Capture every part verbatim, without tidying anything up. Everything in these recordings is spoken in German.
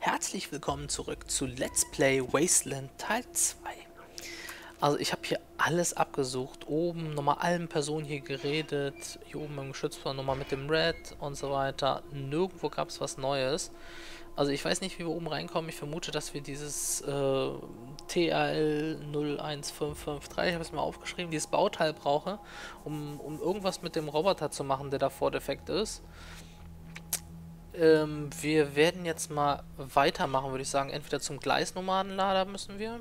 Herzlich willkommen zurück zu Let's Play Wasteland Teil zwei. Also ich habe hier alles abgesucht, oben nochmal allen Personen hier geredet, hier oben im Geschützplan nochmal mit dem Red und so weiter. Nirgendwo gab es was Neues. Also ich weiß nicht, wie wir oben reinkommen. Ich vermute, dass wir dieses äh, T R L null eins fünf fünf drei, ich habe es mal aufgeschrieben, dieses Bauteil brauche, um, um irgendwas mit dem Roboter zu machen, der davor defekt ist. Ähm, wir werden jetzt mal weitermachen, würde ich sagen. Entweder zum Gleisnomadenlader müssen wir.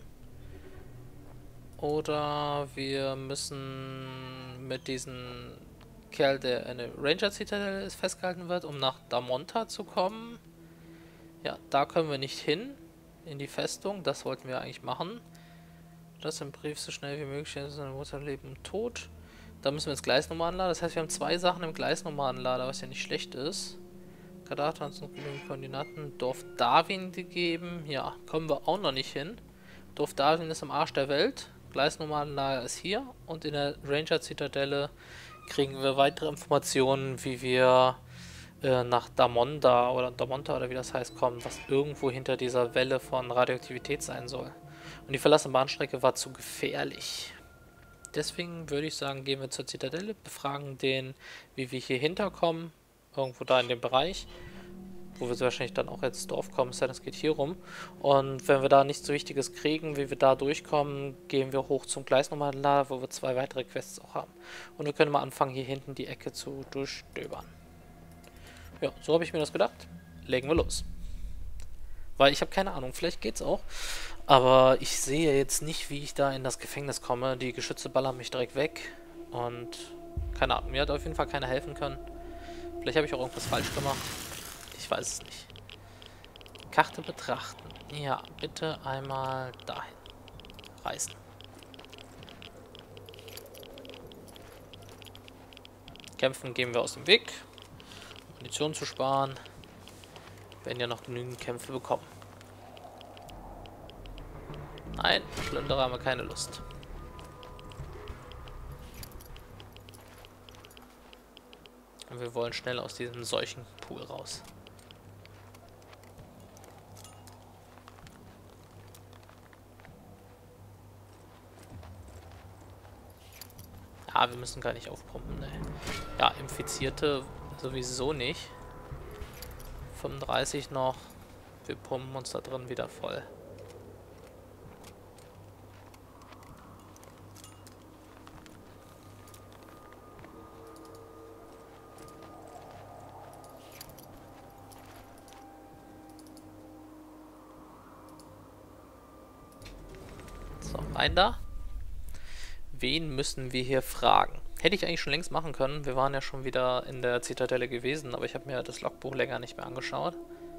Oder wir müssen mit diesem Kerl, der eine Ranger-Zitadelle ist, festgehalten wird, um nach Damonta zu kommen. Ja, da können wir nicht hin. In die Festung. Das wollten wir eigentlich machen. Das im Brief so schnell wie möglich. Seine Mutter leben und tot. Da müssen wir ins Gleisnomadenlader. Das heißt, wir haben zwei Sachen im Gleisnomadenlader, was ja nicht schlecht ist. Kadata hat uns genügend Koordinaten. Dorf Darwin gegeben. Ja, kommen wir auch noch nicht hin. Dorf Darwin ist am Arsch der Welt. Gleisnomadenlager ist hier. Und in der Ranger-Zitadelle kriegen wir weitere Informationen, wie wir äh, nach Damonda oder Damonta oder wie das heißt kommen, was irgendwo hinter dieser Welle von Radioaktivität sein soll. Und die verlassene Bahnstrecke war zu gefährlich. Deswegen würde ich sagen, gehen wir zur Zitadelle, befragen den, wie wir hier hinterkommen. Irgendwo da in dem Bereich, wo wir wahrscheinlich dann auch ins Dorf kommen, das geht hier rum. Und wenn wir da nichts so Wichtiges kriegen, wie wir da durchkommen, gehen wir hoch zum Gleisnomadenlader, wo wir zwei weitere Quests auch haben. Und wir können mal anfangen, hier hinten die Ecke zu durchstöbern. Ja, so habe ich mir das gedacht. Legen wir los. Weil ich habe keine Ahnung, vielleicht geht's auch. Aber ich sehe jetzt nicht, wie ich da in das Gefängnis komme. Die Geschütze ballern mich direkt weg. Und keine Ahnung, mir hat auf jeden Fall keiner helfen können. Vielleicht habe ich auch irgendwas falsch gemacht. Ich weiß es nicht. Karte betrachten. Ja, bitte einmal dahin. Reisen. Kämpfen gehen wir aus dem Weg. Munition zu sparen. Wir werden ja noch genügend Kämpfe bekommen. Nein, Plünderer haben wir keine Lust. Und wir wollen schnell aus diesem Seuchenpool raus. Ja, wir müssen gar nicht aufpumpen, ne. Ja, Infizierte sowieso nicht. fünfunddreißig noch. Wir pumpen uns da drin wieder voll. So, rein da. Wen müssen wir hier fragen? Hätte ich eigentlich schon längst machen können. Wir waren ja schon wieder in der Zitadelle gewesen, aber ich habe mir das Logbuch länger nicht mehr angeschaut.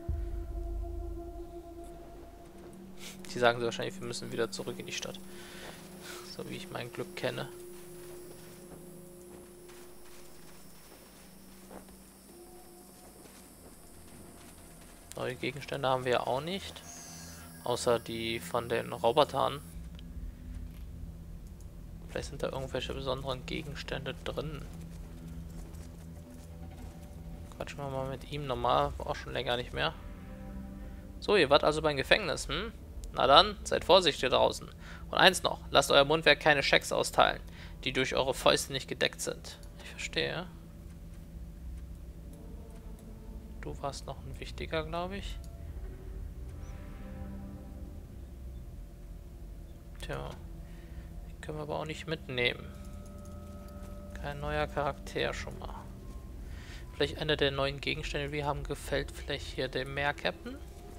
Die sagen sie wahrscheinlich, wir müssen wieder zurück in die Stadt. So wie ich mein Glück kenne. Neue Gegenstände haben wir auch nicht. Außer die von den Robotern. Vielleicht sind da irgendwelche besonderen Gegenstände drin. Quatschen wir mal mit ihm nochmal. Auch schon länger nicht mehr. So, ihr wart also beim Gefängnis, hm? Na dann, seid vorsichtig draußen. Und eins noch, lasst euer Mundwerk keine Schecks austeilen, die durch eure Fäuste nicht gedeckt sind. Ich verstehe. Du warst noch ein wichtiger, glaube ich. Tja. Können wir aber auch nicht mitnehmen. Kein neuer Charakter schon mal. Vielleicht einer der neuen Gegenstände, die wir haben, gefällt vielleicht hier dem Meer-Captain.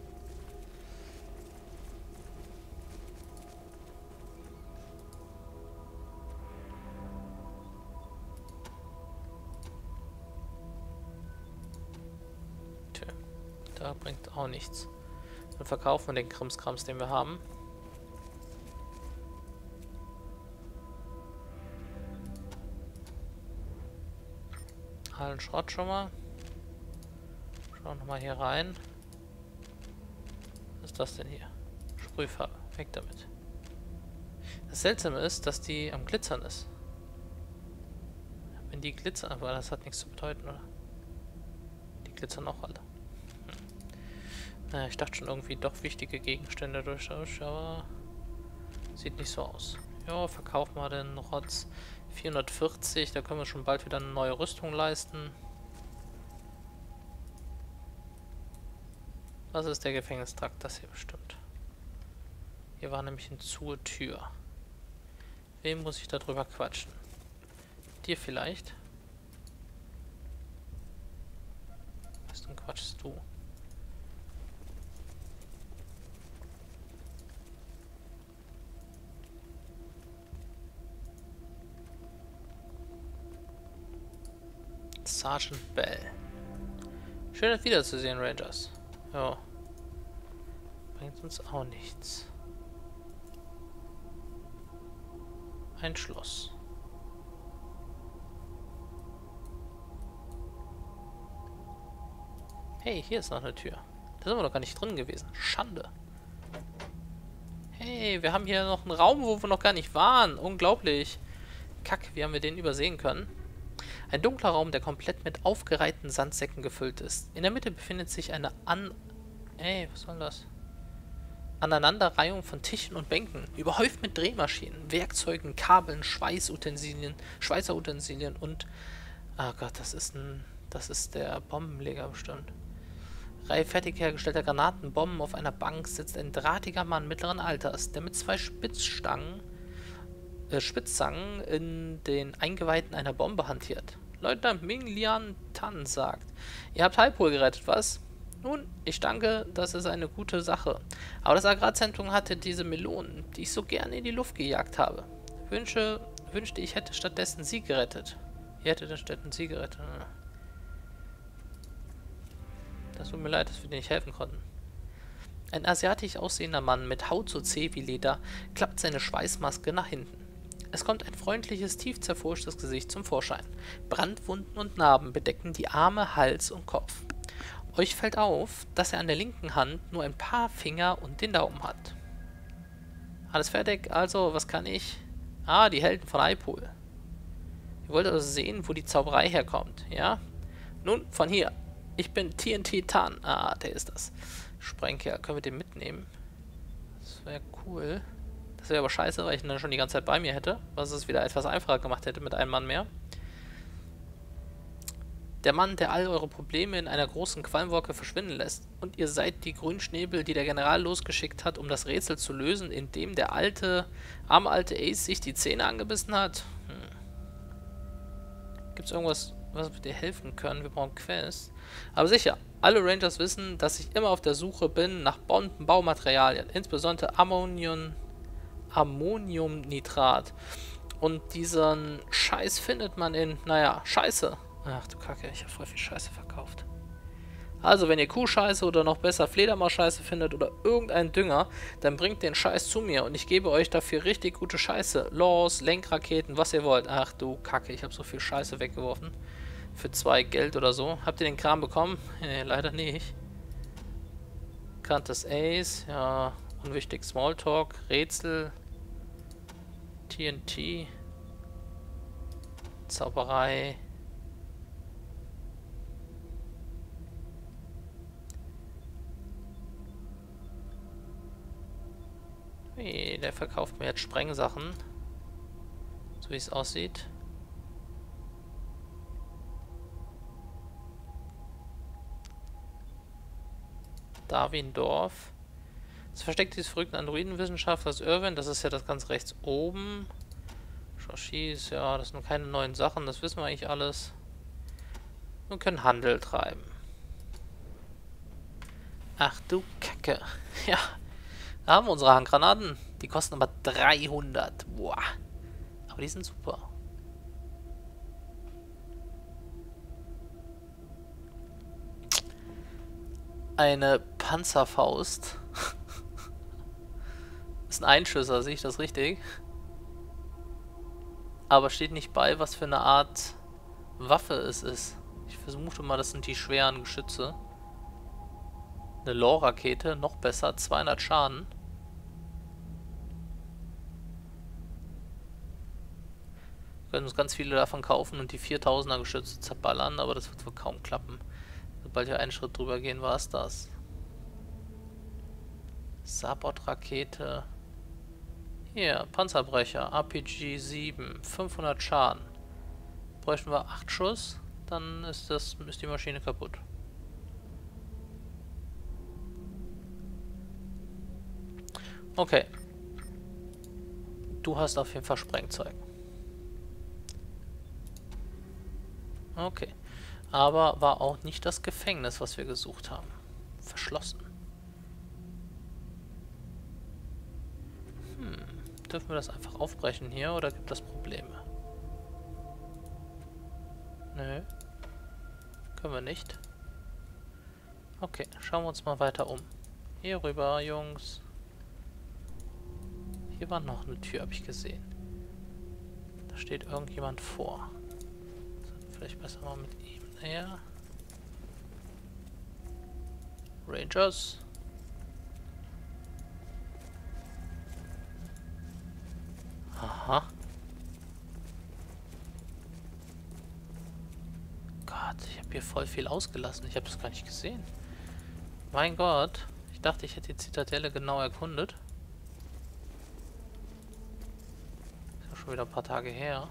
Tja, da bringt auch nichts. Dann verkaufen wir den Krimskrams, den wir haben. Allen Schrott schon mal. Schauen wir mal hier rein. Was ist das denn hier? Sprühfarbe. Weg damit. Das Seltsame ist, dass die am Glitzern ist. Wenn die glitzern, aber das hat nichts zu bedeuten, oder? Die glitzern auch alle. Hm. Naja, ich dachte schon irgendwie doch wichtige Gegenstände durchaus, aber sieht nicht so aus. Ja, verkauf mal den Rotz. vierhundertvierzig, da können wir schon bald wieder eine neue Rüstung leisten. Was ist der Gefängnistrakt? Das hier bestimmt. Hier war nämlich eine zu Tür. Wem muss ich da drüber quatschen? Dir vielleicht? Was denn quatschst du? Sergeant Bell. Schön, das wiederzusehen, Rangers. Ja. Bringt uns auch nichts. Ein Schloss. Hey, hier ist noch eine Tür. Da sind wir doch gar nicht drin gewesen. Schande. Hey, wir haben hier noch einen Raum, wo wir noch gar nicht waren. Unglaublich. Kack, wie haben wir den übersehen können? Ein dunkler Raum, der komplett mit aufgereihten Sandsäcken gefüllt ist. In der Mitte befindet sich eine an... Ey, was soll das? Aneinanderreihung von Tischen und Bänken, überhäuft mit Drehmaschinen, Werkzeugen, Kabeln, Schweißutensilien, Schweißerutensilien und... Ah Gott, das ist ein... Das ist der Bombenleger bestimmt. Reihe fertig hergestellter Granaten, Bomben. Auf einer Bank sitzt ein drahtiger Mann mittleren Alters, der mit zwei Spitzstangen... Äh, Spitzzangen in den Eingeweiden einer Bombe hantiert. Leutnant Ming Lian Tan sagt, ihr habt Haipol gerettet, was? Nun, ich danke, das ist eine gute Sache. Aber das Agrarzentrum hatte diese Melonen, die ich so gerne in die Luft gejagt habe. Wünsche, wünschte, ich hätte stattdessen sie gerettet. Ihr hättet stattdessen sie gerettet. Das tut mir leid, dass wir dir nicht helfen konnten. Ein asiatisch aussehender Mann mit Haut so zäh wie Leder klappt seine Schweißmaske nach hinten. Es kommt ein freundliches, tief zerfurchtes Gesicht zum Vorschein. Brandwunden und Narben bedecken die Arme, Hals und Kopf. Euch fällt auf, dass er an der linken Hand nur ein paar Finger und den Daumen hat. Alles fertig? Also, was kann ich? Ah, die Helden von Haipol. Ihr wollt also sehen, wo die Zauberei herkommt, ja? Nun, von hier. Ich bin T N T Tan. Ah, der ist das. Sprengkerl. Können wir den mitnehmen? Das wäre cool. Das wäre aber scheiße, weil ich ihn dann schon die ganze Zeit bei mir hätte. Was es wieder etwas einfacher gemacht hätte mit einem Mann mehr. Der Mann, der all eure Probleme in einer großen Qualmwolke verschwinden lässt. Und ihr seid die Grünschnäbel, die der General losgeschickt hat, um das Rätsel zu lösen, indem der alte, arme alte Ace sich die Zähne angebissen hat. Hm. Gibt es irgendwas, was wir dir helfen können? Wir brauchen Quests. Aber sicher, alle Rangers wissen, dass ich immer auf der Suche bin nach Bombenbaumaterialien. Insbesondere Ammonium, Ammoniumnitrat. Und diesen Scheiß findet man in, naja, Scheiße. Ach du Kacke, ich habe voll viel Scheiße verkauft. Also, wenn ihr Kuhscheiße oder noch besser Fledermaus-Scheiße findet oder irgendeinen Dünger, dann bringt den Scheiß zu mir und ich gebe euch dafür richtig gute Scheiße. Los, Lenkraketen, was ihr wollt. Ach du Kacke, ich habe so viel Scheiße weggeworfen. Für zwei Geld oder so. Habt ihr den Kram bekommen? Nee, leider nicht. Kantes Ace, ja, unwichtig Smalltalk, Rätsel, T N T, Zauberei. Hey, der verkauft mir jetzt Sprengsachen. So wie es aussieht. Darwindorf. Das versteckt dieses verrückten Androidenwissenschaftlers Irwin. Das ist ja das ganz rechts oben. Shoshis, ja, das sind keine neuen Sachen. Das wissen wir eigentlich alles. Wir können Handel treiben. Ach du Kacke. Ja. Da haben wir unsere Handgranaten. Die kosten aber dreihundert. Boah. Aber die sind super. Eine Panzerfaust. Ist ein Einschüsser, sehe ich das richtig? Aber steht nicht bei, was für eine Art Waffe es ist. Ich vermute mal, das sind die schweren Geschütze. Eine Lore-Rakete, noch besser, zweihundert Schaden. Wir können uns ganz viele davon kaufen und die viertausender Geschütze zerballern, aber das wird wohl kaum klappen. Sobald wir einen Schritt drüber gehen, war es das. Sabot-Rakete. Hier, Panzerbrecher, R P G sieben, fünfhundert Schaden. Bräuchten wir acht Schuss, dann ist, das, ist die Maschine kaputt. Okay. Du hast auf jeden Fall Sprengzeug. Okay. Aber war auch nicht das Gefängnis, was wir gesucht haben. Verschlossen. Hm. Dürfen wir das einfach aufbrechen hier oder gibt es Probleme? Nö. Können wir nicht. Okay, schauen wir uns mal weiter um. Hier rüber, Jungs. Hier war noch eine Tür, habe ich gesehen. Da steht irgendjemand vor. Vielleicht besser mal mit ihm näher. Rangers. Aha. Gott, ich habe hier voll viel ausgelassen. Ich habe das gar nicht gesehen. Mein Gott. Ich dachte, ich hätte die Zitadelle genau erkundet. Ist ja schon wieder ein paar Tage her.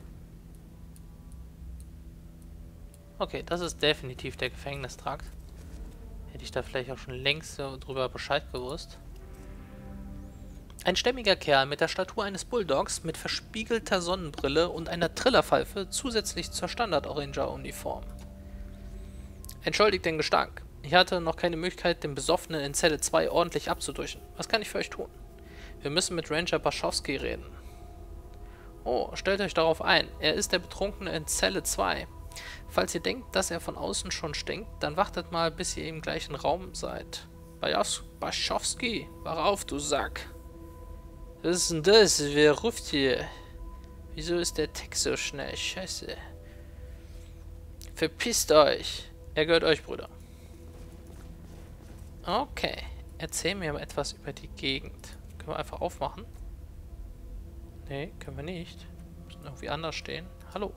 Okay, das ist definitiv der Gefängnistrakt. Hätte ich da vielleicht auch schon längst so drüber Bescheid gewusst. Ein stämmiger Kerl mit der Statur eines Bulldogs, mit verspiegelter Sonnenbrille und einer Trillerpfeife zusätzlich zur Standard-Ranger-Uniform. Entschuldigt den Gestank. Ich hatte noch keine Möglichkeit, den Besoffenen in Zelle zwei ordentlich abzudurchen. Was kann ich für euch tun? Wir müssen mit Ranger Baschowski reden. Oh, stellt euch darauf ein. Er ist der Betrunkene in Zelle zwei. Falls ihr denkt, dass er von außen schon stinkt, dann wartet mal, bis ihr im gleichen Raum seid. Baschowski, wach auf, du Sack. Was ist denn das? Wer ruft hier? Wieso ist der Text so schnell? Scheiße. Verpisst euch. Er gehört euch, Brüder. Okay. Erzähl mir mal etwas über die Gegend. Können wir einfach aufmachen? Nee, können wir nicht. Müssen irgendwie anders stehen. Hallo.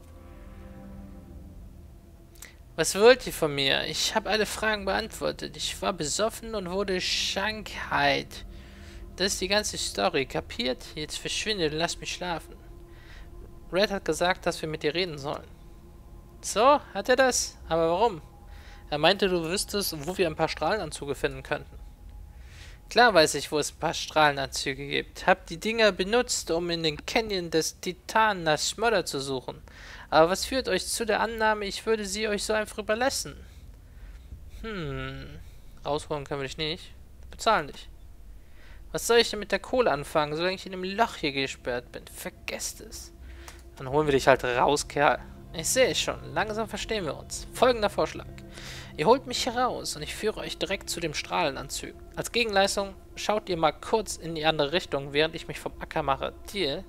Was wollt ihr von mir? Ich habe alle Fragen beantwortet. Ich war besoffen und wurde Krankheit. Das ist die ganze Story, kapiert? Jetzt verschwinde und lass mich schlafen. Red hat gesagt, dass wir mit dir reden sollen. So, hat er das? Aber warum? Er meinte, du wüsstest, wo wir ein paar Strahlenanzüge finden könnten. Klar weiß ich, wo es ein paar Strahlenanzüge gibt. Hab die Dinger benutzt, um in den Canyon des Titanen nach Schmodder zu suchen. Aber was führt euch zu der Annahme, ich würde sie euch so einfach überlassen? Hm. Rausholen können wir dich nicht. Bezahlen dich. Was soll ich denn mit der Kohle anfangen, solange ich in dem Loch hier gesperrt bin? Vergesst es. Dann holen wir dich halt raus, Kerl. Ich sehe es schon. Langsam verstehen wir uns. Folgender Vorschlag. Ihr holt mich hier raus und ich führe euch direkt zu dem Strahlenanzug. Als Gegenleistung schaut ihr mal kurz in die andere Richtung, während ich mich vom Acker mache. Deal?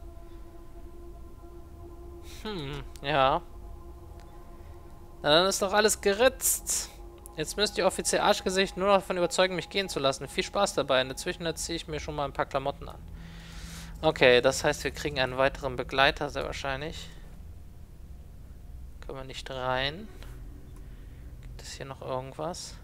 Hm, ja. Na, dann ist doch alles geritzt. Jetzt müsst ihr offiziell Arschgesicht nur noch davon überzeugen, mich gehen zu lassen. Viel Spaß dabei. In der Zwischenzeit ziehe ich mir schon mal ein paar Klamotten an. Okay, das heißt, wir kriegen einen weiteren Begleiter sehr wahrscheinlich. Können wir nicht rein. Gibt es hier noch irgendwas?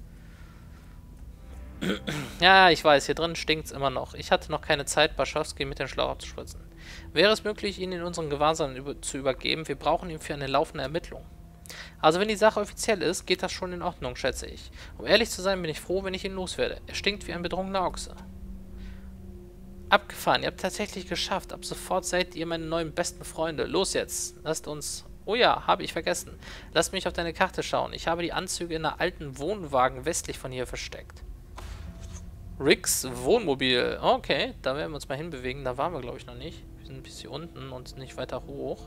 Ja, ich weiß, hier drin stinkt es immer noch. Ich hatte noch keine Zeit, Baschowski mit dem Schlauch abzuspritzen. Wäre es möglich, ihn in unseren Gewahrsam über zu übergeben? Wir brauchen ihn für eine laufende Ermittlung. Also wenn die Sache offiziell ist, geht das schon in Ordnung, schätze ich. Um ehrlich zu sein, bin ich froh, wenn ich ihn loswerde. Er stinkt wie ein betrunkener Ochse. Abgefahren, ihr habt tatsächlich geschafft. Ab sofort seid ihr meine neuen besten Freunde. Los jetzt, lasst uns... Oh ja, habe ich vergessen. Lasst mich auf deine Karte schauen. Ich habe die Anzüge in einer alten Wohnwagen westlich von hier versteckt. Ricks Wohnmobil. Okay, da werden wir uns mal hinbewegen. Da waren wir, glaube ich, noch nicht. Wir sind bis hier unten und nicht weiter hoch.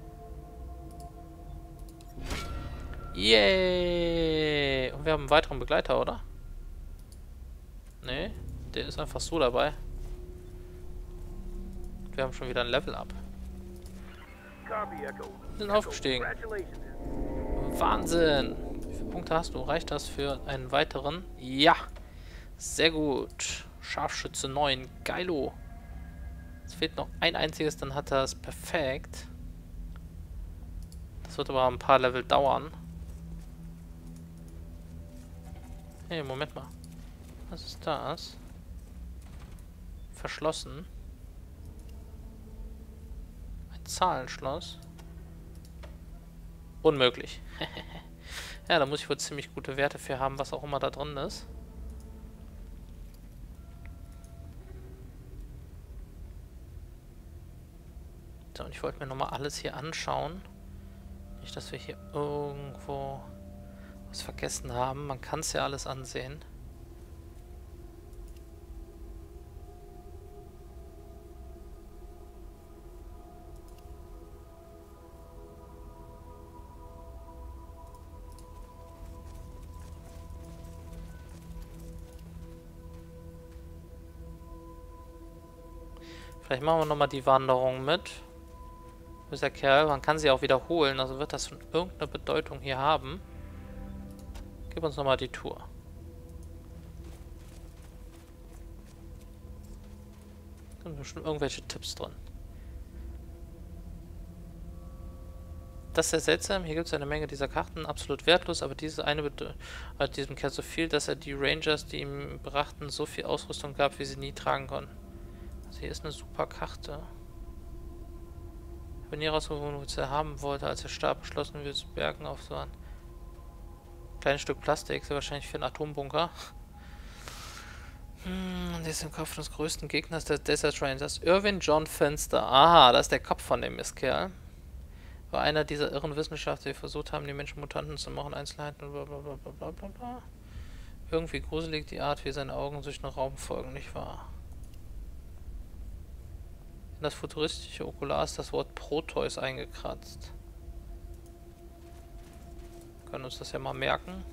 Yay! Und wir haben einen weiteren Begleiter, oder? Nee, der ist einfach so dabei. Wir haben schon wieder ein Level-Up. Wir sind aufgestiegen. Wahnsinn! Wie viele Punkte hast du? Reicht das für einen weiteren? Ja! Sehr gut. Scharfschütze neun. Geilo. Es fehlt noch ein einziges, dann hat er es perfekt. Das wird aber ein paar Level dauern. Hey, Moment mal. Was ist das? verschlossen. Ein Zahlenschloss. Unmöglich. Ja, da muss ich wohl ziemlich gute Werte für haben, was auch immer da drin ist. So, und ich wollte mir nochmal alles hier anschauen. Nicht, dass wir hier irgendwo was vergessen haben. Man kann es ja alles ansehen. Vielleicht machen wir nochmal die Wanderung mit. Böser Kerl, man kann sie auch wiederholen, also wird das schon irgendeine Bedeutung hier haben. Gib uns nochmal die Tour. Da sind bestimmt irgendwelche Tipps drin. Das ist sehr seltsam, hier gibt es eine Menge dieser Karten, absolut wertlos, aber diese eine hat diesem Kerl so viel, dass er die Rangers, die ihm brachten, so viel Ausrüstung gab, wie sie nie tragen konnten. Also hier ist eine super Karte. Ich habe nie rausgefunden, wo er haben wollte, als er starb, beschlossen wir zu bergen auf so ein kleines Stück Plastik, sehr wahrscheinlich für einen Atombunker. Hm, der ist im Kopf des größten Gegners der Desert Rangers. Irwin John Fenster. Aha, das ist der Kopf von dem Mistkerl. War einer dieser irren Wissenschaftler, die versucht haben, die Menschen Mutanten zu machen, Einzelheiten und bla bla bla bla bla bla. Irgendwie gruselig die Art, wie seine Augen durch den Raum folgen, nicht wahr? In das futuristische Okular ist das Wort Proteus eingekratzt. Wir können uns das ja mal merken.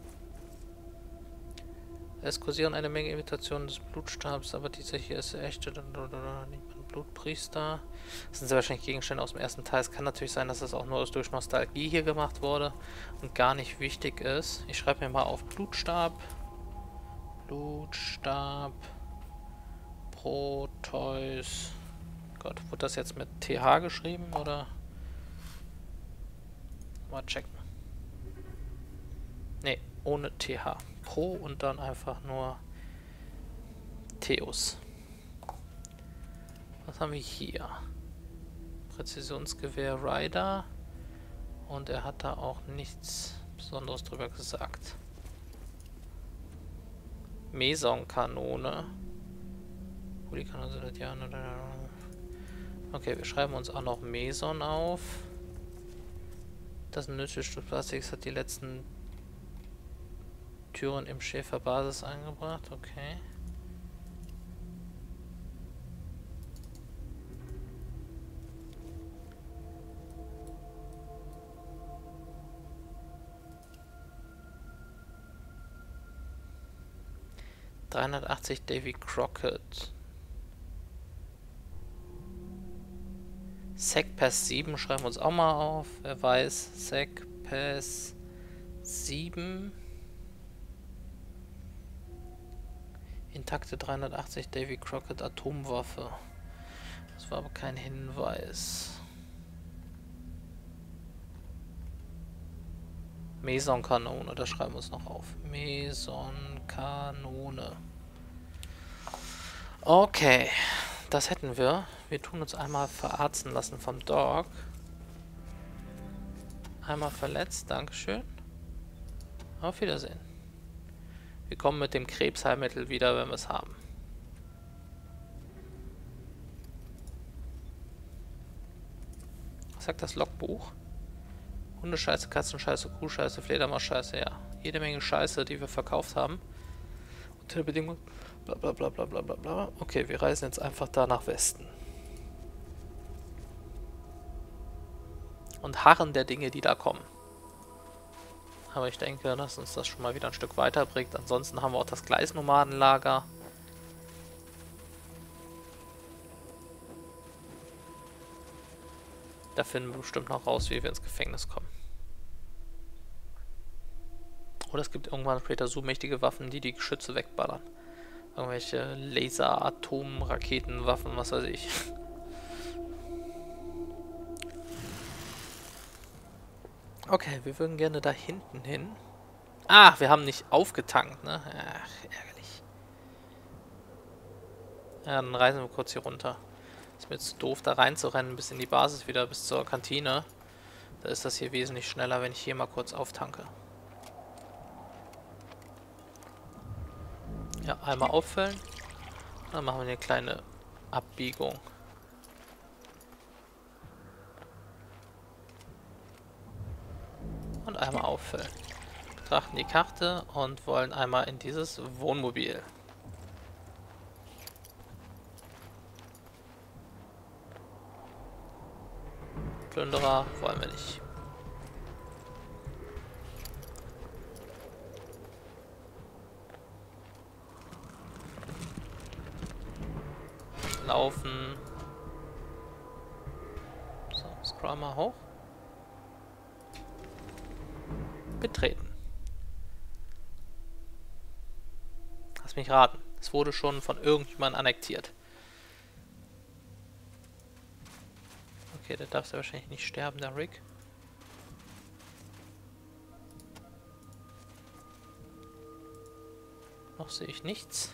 Es kursieren eine Menge Imitationen des Blutstabs, aber dieser hier ist der echte. Blutpriester. Das sind sehr wahrscheinlich Gegenstände aus dem ersten Teil. Es kann natürlich sein, dass das auch nur durch Nostalgie hier gemacht wurde und gar nicht wichtig ist. Ich schreibe mir mal auf Blutstab. Blutstab. Proteus. Gott, wurde das jetzt mit T H geschrieben oder? Mal checken. Ne, ohne T H. Pro und dann einfach nur Theos. Was haben wir hier? Präzisionsgewehr Rider. Und er hat da auch nichts Besonderes drüber gesagt. Meson-Kanone. Okay, wir schreiben uns auch noch Meson auf. Das ist ein nützliches Stück Plastik. Das hat die letzten Türen im Schäferbasis eingebracht. Okay. dreihundertachtzig Davy Crockett. SecPass sieben schreiben wir uns auch mal auf. Wer weiß, SecPass sieben. Intakte dreihundertachtzig Davy Crockett Atomwaffe. Das war aber kein Hinweis. Meson-Kanone, das schreiben wir uns noch auf. Meson-Kanone. Okay, das hätten wir. Wir tun uns einmal verarzten lassen vom Dog. Einmal verletzt, Dankeschön. Auf Wiedersehen. Wir kommen mit dem Krebsheilmittel wieder, wenn wir es haben. Was sagt das Logbuch? Hundescheiße, Katzenscheiße, Kuhscheiße, Fledermausscheiße, ja. Jede Menge Scheiße, die wir verkauft haben. Unter der Bedingung, bla bla bla bla bla bla bla. Okay, wir reisen jetzt einfach da nach Westen. Und harren der Dinge, die da kommen. Aber ich denke, dass uns das schon mal wieder ein Stück weiter bringt. Ansonsten haben wir auch das Gleisnomadenlager. Da finden wir bestimmt noch raus, wie wir ins Gefängnis kommen. Oder es gibt irgendwann später so mächtige Waffen, die die Geschütze wegballern. Irgendwelche Laser, Atom, Raketenwaffen, was weiß ich. Okay, wir würden gerne da hinten hin. Ah, wir haben nicht aufgetankt, ne? Ach, ärgerlich. Ja, dann reisen wir kurz hier runter. Ist mir jetzt zu doof, da reinzurennen bis in die Basis wieder, bis zur Kantine. Da ist das hier wesentlich schneller, wenn ich hier mal kurz auftanke. Ja, einmal auffüllen. Dann machen wir eine kleine Abbiegung. Und einmal auffüllen. Betrachten die Karte und wollen einmal in dieses Wohnmobil. Plünderer wollen wir nicht. Laufen. So, scroll mal hoch. Betreten. Lass mich raten. Es wurde schon von irgendjemandem annektiert. Okay, der darf ja wahrscheinlich nicht sterben, der Rick. Noch sehe ich nichts.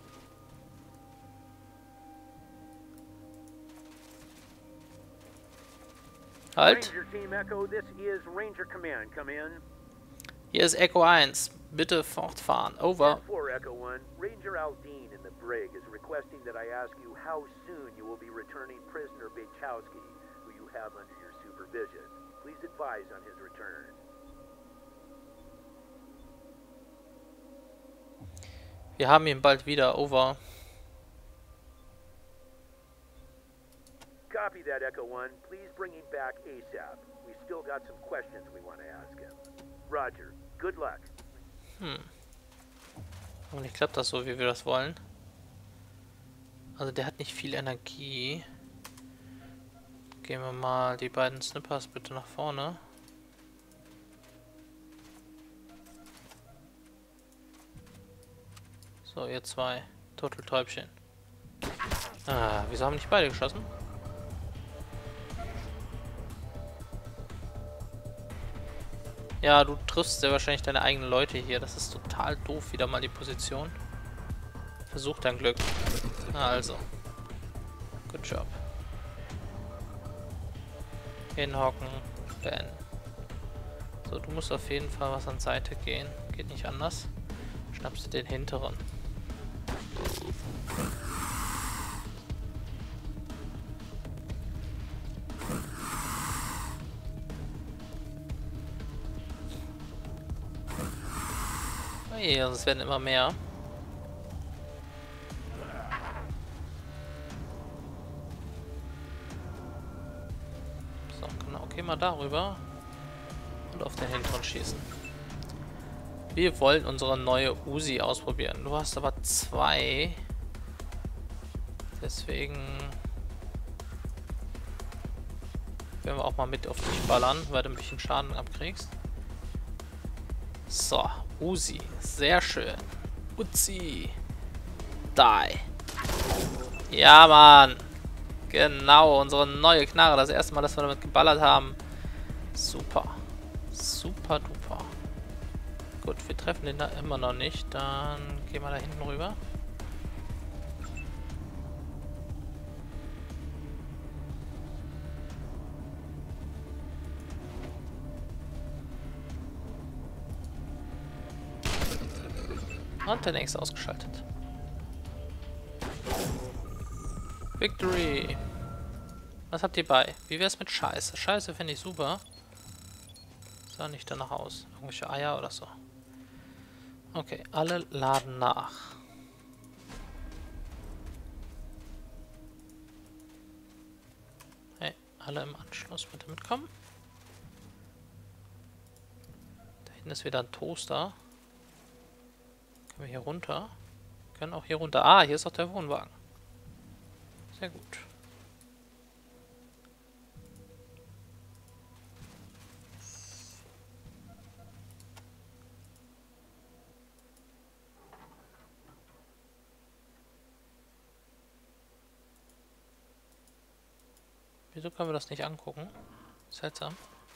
Halt! Hier ist Echo eins. Bitte fortfahren. Over. Echo one, Ranger Aldine in the brig is requesting that I ask you how soon you will be returning prisoner Bechowski, who you have under your supervision. Please advise on his return. Wir haben ihn bald wieder. Over. Copy that, Echo one. Please bring him back ASAP. We still got some questions we want to ask him. Roger. Good luck. Hm. Aber nicht klappt das so, wie wir das wollen. Also der hat nicht viel Energie. Gehen wir mal die beiden Snippers bitte nach vorne. So, ihr zwei. Total Täubchen. Ah, wieso haben nicht beide geschossen? Ja, du triffst ja wahrscheinlich deine eigenen Leute hier. Das ist total doof, wieder mal die Position. Versuch dein Glück. Also. Good job. Hinhocken. Ben. So, du musst auf jeden Fall was an Seite gehen. Geht nicht anders. Schnappst du den hinteren. Hey, es werden immer mehr. So, genau. Geh mal darüber. Und auf den hinteren schießen. Wir wollen unsere neue Uzi ausprobieren. Du hast aber zwei. Deswegen werden wir auch mal mit auf dich ballern, weil du ein bisschen Schaden abkriegst. So, Uzi. Sehr schön. Uzi. Die. Ja, Mann. Genau, unsere neue Knarre. Das erste Mal, dass wir damit geballert haben. Super. Super duper. Gut, wir treffen den da immer noch nicht. Dann gehen wir da hinten rüber. Und der nächste ausgeschaltet. Victory! Was habt ihr bei? Wie wär's mit Scheiße? Scheiße finde ich super. Sah nicht danach aus. Irgendwelche Eier oder so. Okay, alle laden nach. Hey, alle im Anschluss bitte mitkommen. Da hinten ist wieder ein Toaster. Können wir hier runter? Wir können auch hier runter. Ah, hier ist auch der Wohnwagen. Sehr gut. Wieso können wir das nicht angucken? Seltsam.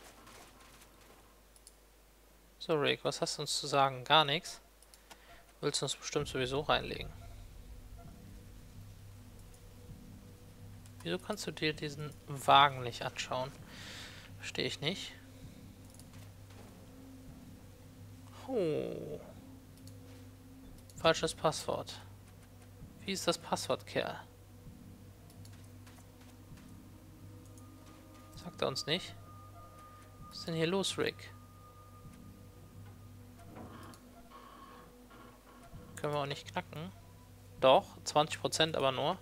So, Rick, was hast du uns zu sagen? Gar nichts. Willst du uns bestimmt sowieso reinlegen? Wieso kannst du dir diesen Wagen nicht anschauen? Verstehe ich nicht. Oh. Falsches Passwort. Wie ist das Passwort, Kerl? Sagt er uns nicht? Was ist denn hier los, Rick? Können wir auch nicht knacken. Doch, zwanzig Prozent aber nur.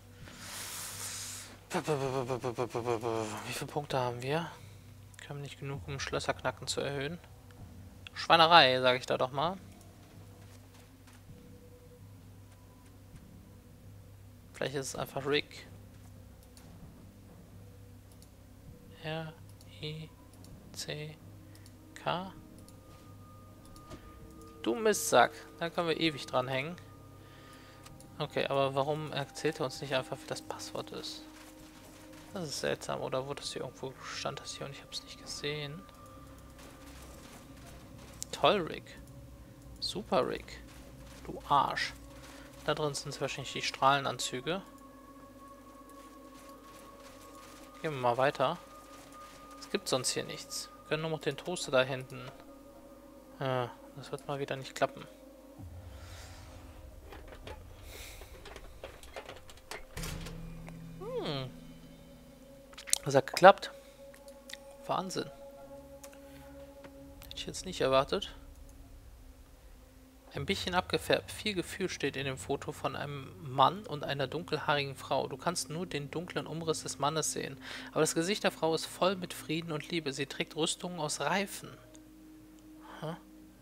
Wie viele Punkte haben wir? Wir haben nicht genug, um Schlösserknacken zu erhöhen. Schweinerei, sage ich da doch mal. Vielleicht ist es einfach Rick. R, I, C, K. Du Mistsack. Da können wir ewig dran hängen. Okay, aber warum erzählt er uns nicht einfach, wie das Passwort ist? Das ist seltsam. Oder wurde das hier irgendwo, stand das hier und ich habe es nicht gesehen? Toll, Rick. Super, Rick. Du Arsch. Da drin sind wahrscheinlich die Strahlenanzüge. Gehen wir mal weiter. Es gibt sonst hier nichts. Wir können nur noch den Toaster da hinten. Ja, das wird mal wieder nicht klappen. Hm. Das hat geklappt. Wahnsinn. Hätte ich jetzt nicht erwartet. Ein bisschen abgefärbt. Viel Gefühl steht in dem Foto von einem Mann und einer dunkelhaarigen Frau. Du kannst nur den dunklen Umriss des Mannes sehen. Aber das Gesicht der Frau ist voll mit Frieden und Liebe. Sie trägt Rüstungen aus Reifen. Huh?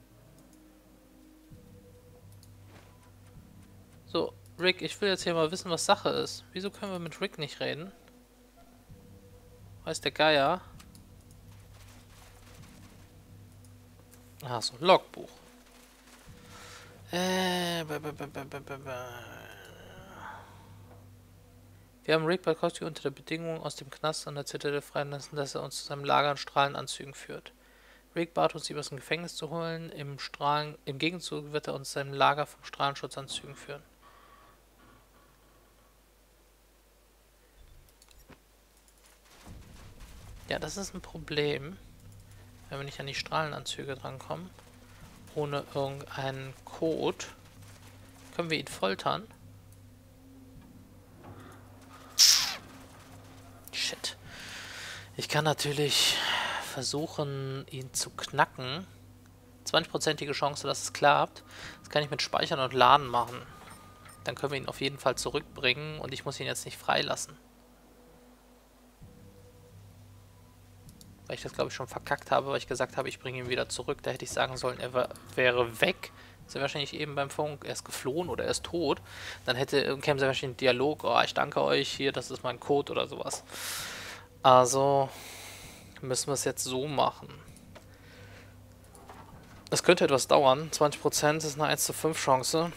So, Rick, ich will jetzt hier mal wissen, was Sache ist. Wieso können wir mit Rick nicht reden? Weiß der Geier? Ach so, Logbuch. Äh, b -b -b -b -b -b -b. Wir haben Rick Barkowski unter der Bedingung aus dem Knast an der Zitadelle freilassen, dass er uns zu seinem Lager in Strahlenanzügen führt. Rick bat uns, ihn aus dem Gefängnis zu holen. Im, Strahlen, im Gegenzug wird er uns zu seinem Lager von Strahlenschutzanzügen führen. Ja, das ist ein Problem, wenn wir nicht an die Strahlenanzüge drankommen. Ohne irgendeinen Code. Können wir ihn foltern? Shit. Ich kann natürlich versuchen, ihn zu knacken. zwanzig-prozentige Chance, dass es klappt. Das kann ich mit Speichern und Laden machen. Dann können wir ihn auf jeden Fall zurückbringen und ich muss ihn jetzt nicht freilassen. Weil ich das, glaube ich, schon verkackt habe, weil ich gesagt habe, ich bringe ihn wieder zurück. Da hätte ich sagen sollen, er wäre weg. Ist er wahrscheinlich eben beim Funk, er ist geflohen oder er ist tot. Dann hätte, käme sie wahrscheinlich ein Dialog, oh, ich danke euch, hier, das ist mein Code oder sowas. Also müssen wir es jetzt so machen. Es könnte etwas dauern. zwanzig Prozent ist eine eins zu fünf Chance.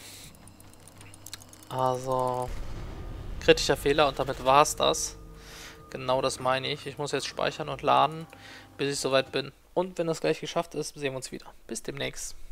Also kritischer Fehler und damit war es das. Genau das meine ich. Ich muss jetzt speichern und laden, bis ich soweit bin. Und wenn das gleich geschafft ist, sehen wir uns wieder. Bis demnächst.